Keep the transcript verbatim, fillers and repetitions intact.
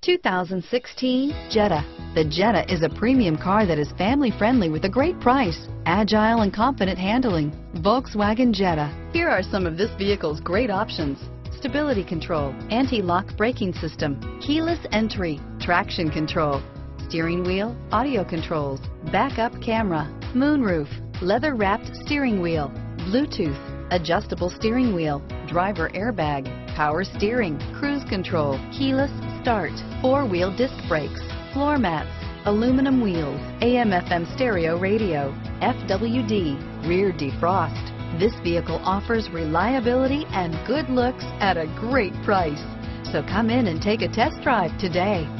two thousand sixteen Jetta. The Jetta is a premium car that is family friendly with a great price, agile and confident handling. Volkswagen Jetta. Here are some of this vehicle's great options: stability control, anti-lock braking system, keyless entry, traction control, steering wheel audio controls, backup camera, moonroof, leather-wrapped steering wheel, Bluetooth, adjustable steering wheel, driver airbag, power steering, cruise control, keyless start, four-wheel disc brakes, floor mats, aluminum wheels, A M F M stereo radio, F W D, rear defrost. This vehicle offers reliability and good looks at a great price. So come in and take a test drive today.